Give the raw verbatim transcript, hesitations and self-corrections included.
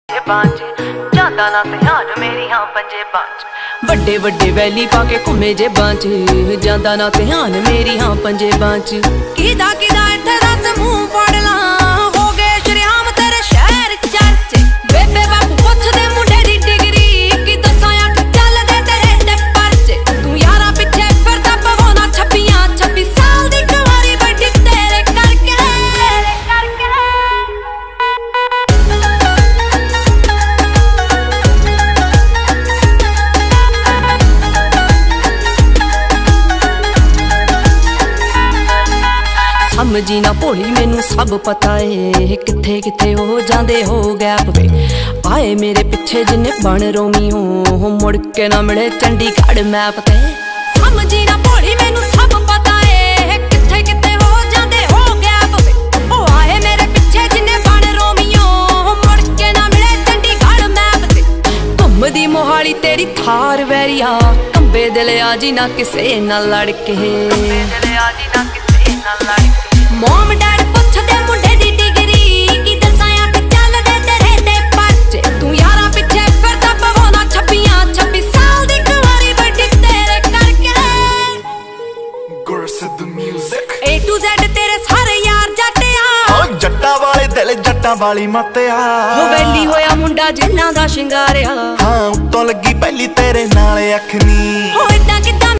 ਵੱਡੇ ਵੱਡੇ ਵੈਲੀ ਪਾ ਕੇ ਘੁੰਮੇ ਜੇ ਬਾਂਚ ਜਾਂਦਾ ਨਾ ਧਿਆਨ ਮੇਰੀ ਹਾਂ ਪੰਜੇ ਬਾਂਚ ਕਿਦਾ ਕਿਦਾ ਇੱਥੇ ਦੱਸ ਮੂੰਹ ਫੜ ਲਾਂ ਹੋ ਗਏ ਸ਼ਰਿਆਮ ਤੇਰੇ ਸ਼ਹਿਰ ਚਰਚੇ ਬੇਬੇ ਬਾਪੂ ਪੁੱਛਦੇ ਮੁੰਡੇ ਦੀ ਡਿਗਰੀ ਕੀ ਦੱਸਾਂ ਅੱਖ ਚੱਲਦੇ ਤੇਰੇ ਤੇ ਪਰਚੇ ਤੂੰ ਯਾਰਾਂ ਪਿੱਛੇ ਫਿਰਦਾ ਪਵਾਉਣਾ ਛੱਬੀਆਂ ਛੱਬੀ ਸਾਲ ਦੀ ਕੁਆਰੀ ਬੈਠੀ ਤੇਰੇ ਕਰਕੇ ਸਮਝੀ ਨਾ ਭੋਲੀ ਮੈਨੂੰ ਸਭ ਪਤਾ ਏ ਕਿੱਥੇ ਕਿੱਥੇ ਹੋ ਜਾਂਦੇ ਹੋ ਗੈਪ ਵੇ ਆਏ ਮੇਰੇ ਪਿੱਛੇ ਜਿੰਨੇ ਬਣ ਰੋਮੀ ਹੋ ਮੁੜ ਕੇ ਨਾ ਮਿਲੇ ਚੰਡੀਗੜ੍ਹ ਮੈਪ ਤੇ ਸਮਝੀ ਨਾ ਭੋਲੀ ਮੈਨੂੰ ਸਭ ਪਤਾ ਏ ਕਿੱਥੇ ਕਿੱਥੇ ਹੋ ਜਾਂਦੇ ਹੋ ਗੈਪ ਵੇ ਉਹ ਆਏ ਮੇਰੇ ਪਿੱਛੇ ਜਿੰਨੇ ਬਣ ਰੋਮੀ ਹੋ ਮੁੜ ਕੇ ਨਾ ਮਿਲੇ ਚੰਡੀਗੜ੍ਹ ਮੈਪ ਤੇ ਘੁੰਮਦੀ ਮੋਹਾਲੀ ਤੇਰੀ ਥਾਰ ਵੈਰੀਆ ਕੰਬੇ ਦਿਲ ਆ ਜੀ ਨਾ ਕਿਸੇ ਨਾਲ ਲੜ ਕੇ ਕੰਬੇ ਦਿਲ ਆ ਜੀ ਨਾ ਕਿਸੇ ਨਾਲ ਲੜ ਕੇ ਮੋਮ ਡੈਡ ਪੁੱਛਦੇ ਮੁੰਡੇ ਦੀ ਡਿਗਰੀ ਕੀ ਦੱਸਾਂ ਅੱਖ ਚੱਲਦੇ ਤੇਰੇ ਤੇ ਪਰਚੇ ਤੂੰ ਯਾਰਾਂ ਪਿੱਛੇ ਫਿਰਦਾ ਪਵਾਉਣਾ ਛੱਬੀਆਂ ਛੱਬੀ ਸਾਲ ਦੀ ਕੁਆਰੀ ਬੈਠੀ ਤੇਰੇ ਕਰਕੇ Gursidh music A to Z ਤੇਰੇ ਸਾਰੇ ਯਾਰ ਜੱਟਿਆ ਓ ਜੱਟਾਂ ਵਾਲੇ ਦਿਲ ਜੱਟਾਂ ਵਾਲੀ ਮੱਤਿਆ ਹੋ ਵੈਲੀ ਹੋਇਆ ਮੁੰਡਾ ਜਿੰਨਾਂ ਦਾ ਸ਼ਿੰਗਾਰਿਆ ਹਾਂ ਉੱਤੋਂ ਲੱਗੀ ਪਹਿਲੀ ਤੇਰੇ ਨਾਲ ਅੱਖ ਨੀ ਹੋ